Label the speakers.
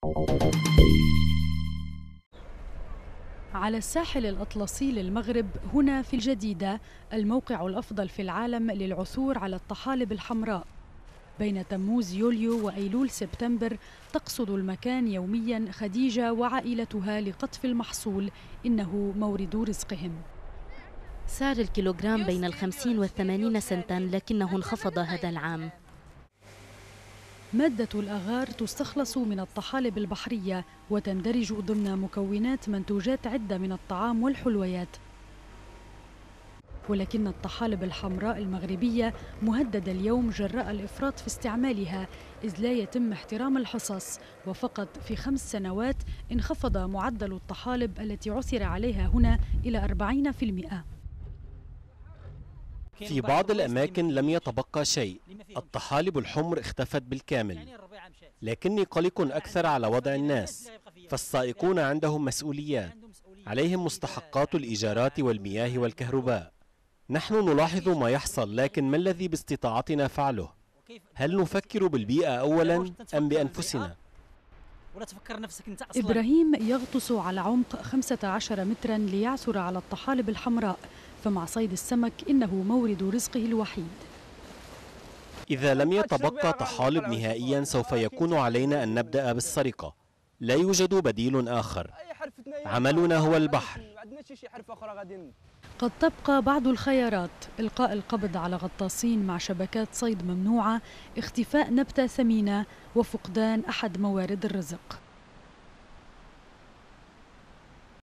Speaker 1: على الساحل الأطلسي للمغرب هنا في الجديدة، الموقع الأفضل في العالم للعثور على الطحالب الحمراء. بين تموز يوليو وأيلول سبتمبر تقصد المكان يوميا خديجة وعائلتها لقطف المحصول، إنه مورد رزقهم.
Speaker 2: سعر الكيلوغرام بين 50 و80 سنتا، لكنه انخفض هذا العام.
Speaker 1: مادة الأغار تستخلص من الطحالب البحرية وتندرج ضمن مكونات منتوجات عدة من الطعام والحلويات، ولكن الطحالب الحمراء المغربية مهددة اليوم جراء الإفراط في استعمالها، إذ لا يتم احترام الحصص، وفقط في 5 سنوات انخفض معدل الطحالب التي عثر عليها هنا إلى 40%.
Speaker 3: في بعض الأماكن لم يتبقى شيء، الطحالب الحمر اختفت بالكامل. لكني قلق أكثر على وضع الناس، فالسائقون عندهم مسؤوليات، عليهم مستحقات الإيجارات والمياه والكهرباء. نحن نلاحظ ما يحصل، لكن ما الذي باستطاعتنا فعله؟ هل نفكر بالبيئة أولا أم بأنفسنا؟
Speaker 1: إبراهيم يغطس على عمق 15 مترا ليعثر على الطحالب الحمراء، فمع صيد السمك إنه مورد رزقه الوحيد.
Speaker 3: إذا لم يتبقى طحالب نهائيا سوف يكون علينا أن نبدأ بالسرقة. لا يوجد بديل آخر، عملنا هو البحر.
Speaker 1: قد تبقى بعض الخيارات: إلقاء القبض على غطاسين مع شبكات صيد ممنوعة، اختفاء نبتة ثمينة، وفقدان أحد موارد الرزق.